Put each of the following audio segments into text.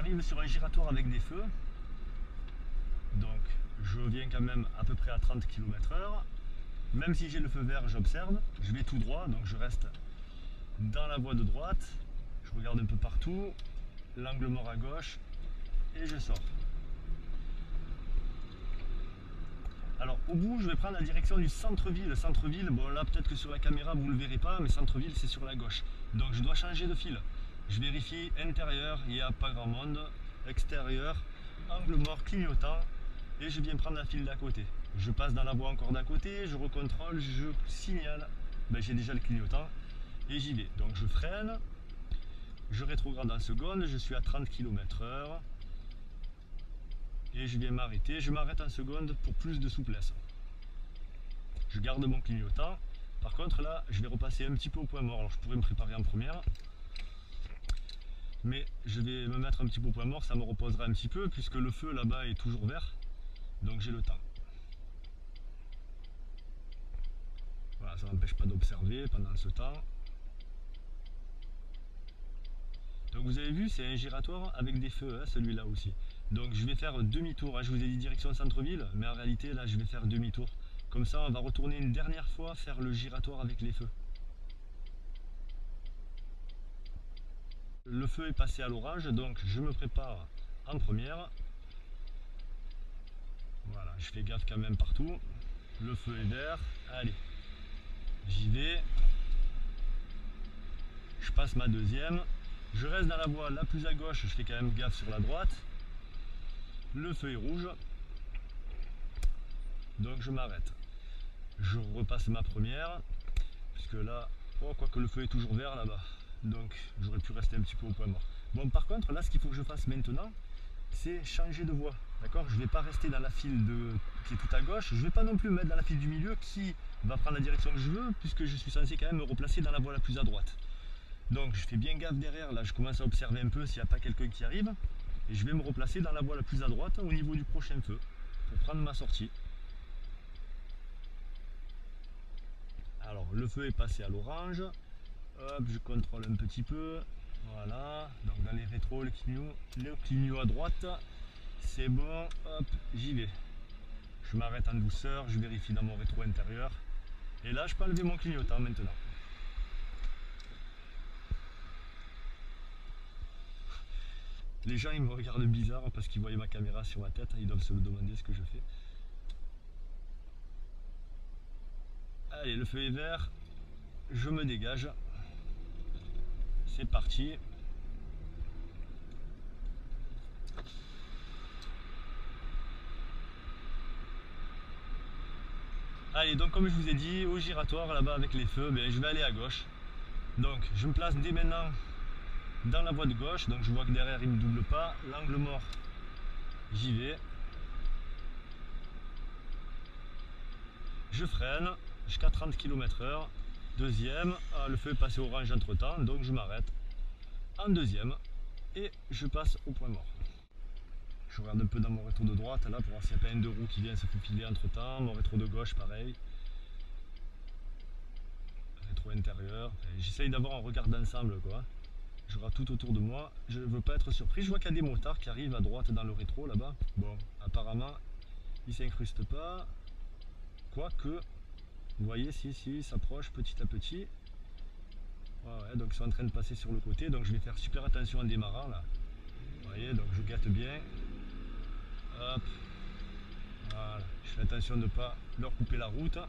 j'arrive sur un giratoire avec des feux. Donc je viens quand même à peu près à 30 km/h. Même si j'ai le feu vert, j'observe, je vais tout droit, donc je reste dans la voie de droite, je regarde un peu partout, l'angle mort à gauche, et je sors. Alors au bout, je vais prendre la direction du centre-ville. Centre-ville, bon là peut-être que sur la caméra vous ne le verrez pas, mais centre-ville c'est sur la gauche. Donc je dois changer de fil. Je vérifie intérieur, il n'y a pas grand monde, extérieur, angle mort clignotant, et je viens prendre la file d'à côté. Je passe dans la voie encore d'à côté, je recontrôle, je signale, ben, j'ai déjà le clignotant, et j'y vais. Donc je freine, je rétrograde en seconde, je suis à 30 km/h. Et je viens m'arrêter, je m'arrête en seconde pour plus de souplesse. Je garde mon clignotant. Par contre là, je vais repasser un petit peu au point mort. Alors je pourrais me préparer en première. Mais je vais me mettre un petit peu au point mort, ça me reposera un petit peu puisque le feu là-bas est toujours vert. Donc j'ai le temps. Voilà, ça n'empêche pas d'observer pendant ce temps. Donc vous avez vu, c'est un giratoire avec des feux, hein, celui-là aussi. Donc je vais faire demi-tour, hein. Je vous ai dit direction centre-ville, mais en réalité là je vais faire demi-tour. Comme ça on va retourner une dernière fois faire le giratoire avec les feux. Le feu est passé à l'orange, donc je me prépare en première. Voilà, je fais gaffe quand même partout. Le feu est vert, allez, j'y vais. Je passe ma deuxième. Je reste dans la voie la plus à gauche, je fais quand même gaffe sur la droite. Le feu est rouge, donc je m'arrête. Je repasse ma première, puisque là, oh, quoique le feu est toujours vert là-bas, donc j'aurais pu rester un petit peu au point mort. Bon, par contre, là, ce qu'il faut que je fasse maintenant, c'est changer de voie. D'accord, je ne vais pas rester dans la file qui est tout à gauche, je ne vais pas non plus me mettre dans la file du milieu qui va prendre la direction que je veux, puisque je suis censé quand même me replacer dans la voie la plus à droite. Donc je fais bien gaffe derrière, là je commence à observer un peu s'il n'y a pas quelqu'un qui arrive. Et je vais me replacer dans la voie la plus à droite au niveau du prochain feu pour prendre ma sortie. Alors le feu est passé à l'orange. Hop, je contrôle un petit peu. Voilà, donc dans les rétros, le clignot à droite. C'est bon, hop, j'y vais. Je m'arrête en douceur, je vérifie dans mon rétro intérieur. Et là je peux enlever mon clignotant maintenant. Les gens ils me regardent bizarre parce qu'ils voyaient ma caméra sur ma tête, ils doivent se demander ce que je fais. Allez, le feu est vert, je me dégage. C'est parti. Allez, donc comme je vous ai dit, au giratoire là-bas avec les feux, ben, je vais aller à gauche. Donc je me place dès maintenant dans la voie de gauche, donc je vois que derrière il ne me double pas, l'angle mort, j'y vais, je freine jusqu'à 30 km/h, deuxième, le feu est passé orange entre temps, donc je m'arrête en deuxième et je passe au point mort. Je regarde un peu dans mon rétro de droite là pour voir s'il n'y a pas un de roue qui vient se faufiler entre temps, mon rétro de gauche pareil, rétro intérieur, j'essaye d'avoir un regard d'ensemble quoi. Je regarde tout autour de moi, je ne veux pas être surpris. Je vois qu'il y a des motards qui arrivent à droite dans le rétro là-bas. Bon, apparemment, ils ne s'incrustent pas. Quoique, vous voyez, si, ils s'approchent petit à petit. Ouais, donc ils sont en train de passer sur le côté. Donc je vais faire super attention en démarrant là. Vous voyez, donc je gâte bien. Hop. Voilà, je fais attention de ne pas leur couper la route.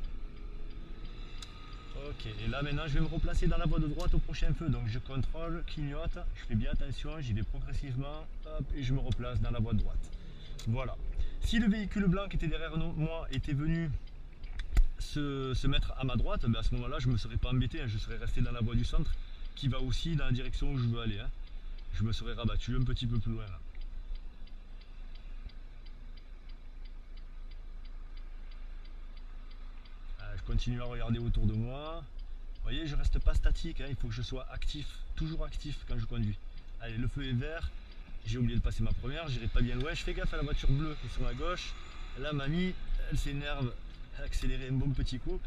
Ok, et là maintenant je vais me replacer dans la voie de droite au prochain feu, donc je contrôle, clignote, je fais bien attention, j'y vais progressivement, hop, et je me replace dans la voie de droite. Voilà. Si le véhicule blanc qui était derrière moi était venu se mettre à ma droite, ben à ce moment-là je ne me serais pas embêté, hein, je serais resté dans la voie du centre qui va aussi dans la direction où je veux aller. Hein. Je me serais rabattu un petit peu plus loin là. Je continue à regarder autour de moi. Vous voyez, je reste pas statique, hein, il faut que je sois actif, toujours actif quand je conduis. Allez, le feu est vert, j'ai oublié de passer ma première, j'irai pas bien loin, je fais gaffe à la voiture bleue qui est sur ma gauche. Là, mamie, elle s'énerve, accélérer un bon petit coup.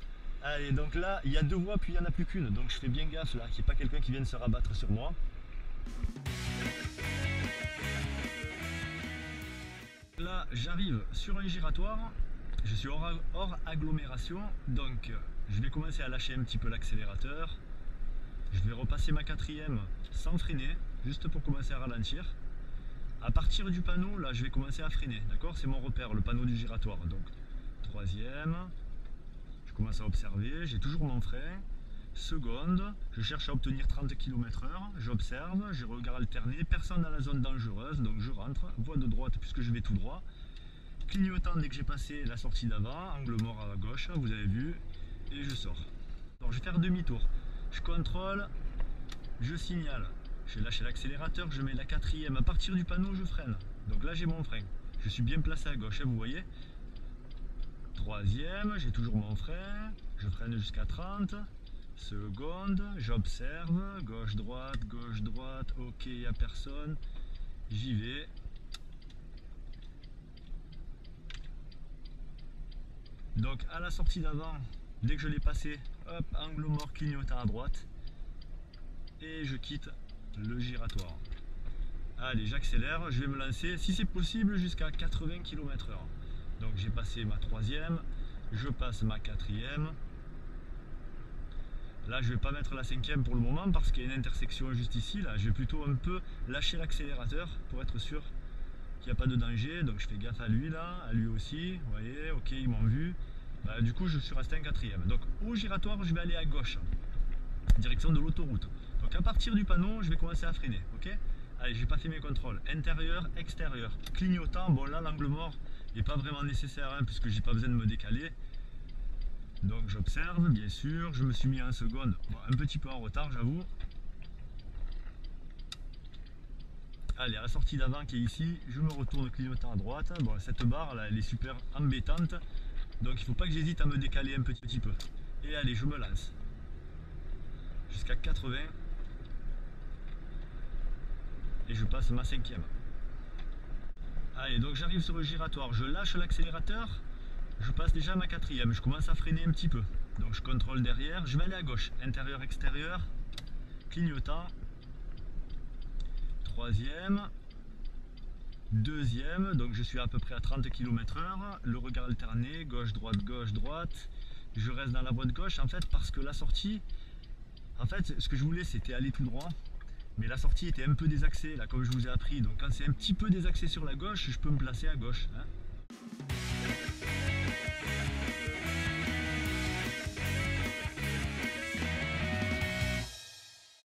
Allez, donc là, il y a deux voies, puis il n'y en a plus qu'une, donc je fais bien gaffe là, qu'il n'y ait pas quelqu'un qui vienne se rabattre sur moi. Là, j'arrive sur un giratoire, je suis hors agglomération, donc je vais commencer à lâcher un petit peu l'accélérateur. Je vais repasser ma quatrième sans freiner, juste pour commencer à ralentir. À partir du panneau, là, je vais commencer à freiner, d'accord? C'est mon repère, le panneau du giratoire. Donc, troisième, je commence à observer, j'ai toujours mon frein. Seconde, je cherche à obtenir 30 km/h, j'observe, je regarde alterner, personne dans la zone dangereuse, donc je rentre, voie de droite puisque je vais tout droit. Clignotant dès que j'ai passé la sortie d'avant, angle mort à gauche, vous avez vu, et je sors. Alors je vais faire demi-tour, je contrôle, je signale, j'ai lâché l'accélérateur, je mets la quatrième, à partir du panneau je freine. Donc là j'ai mon frein, je suis bien placé à gauche, vous voyez. Troisième, j'ai toujours mon frein, je freine jusqu'à 30. Seconde, j'observe, gauche, droite, ok, il n'y a personne, j'y vais. Donc à la sortie d'avant, dès que je l'ai passé, hop, angle mort clignotant à droite, et je quitte le giratoire. Allez, j'accélère, je vais me lancer, si c'est possible, jusqu'à 80 km/h. Donc j'ai passé ma troisième, je passe ma quatrième. Là, je ne vais pas mettre la cinquième pour le moment parce qu'il y a une intersection juste ici. Là, je vais plutôt un peu lâcher l'accélérateur pour être sûr qu'il n'y a pas de danger. Donc, je fais gaffe à lui là, à lui aussi. Vous voyez, ok, ils m'ont vu. Bah, du coup, je suis resté en quatrième. Donc, au giratoire, je vais aller à gauche, direction de l'autoroute. Donc, à partir du panneau, je vais commencer à freiner. Ok. Allez, j'ai pas fait mes contrôles. Intérieur, extérieur. Clignotant, bon là, l'angle mort n'est pas vraiment nécessaire hein, puisque j'ai pas besoin de me décaler. Donc j'observe, bien sûr, je me suis mis en seconde, bon, un petit peu en retard j'avoue. Allez, à la sortie d'avant qui est ici, je me retourne clignotant à droite. Bon, cette barre là, elle est super embêtante, donc il ne faut pas que j'hésite à me décaler un petit peu. Et allez, je me lance. Jusqu'à 80. Et je passe ma cinquième. Allez, donc j'arrive sur le giratoire, je lâche l'accélérateur. Je passe déjà à ma quatrième, je commence à freiner un petit peu. Donc je contrôle derrière, je vais aller à gauche, intérieur, extérieur, clignotant. Troisième, deuxième, donc je suis à peu près à 30 km/h, le regard alterné, gauche, droite. Je reste dans la voie de gauche en fait parce que la sortie, en fait ce que je voulais c'était aller tout droit. Mais la sortie était un peu désaxée là comme je vous ai appris, donc quand c'est un petit peu désaxé sur la gauche, je peux me placer à gauche. Hein.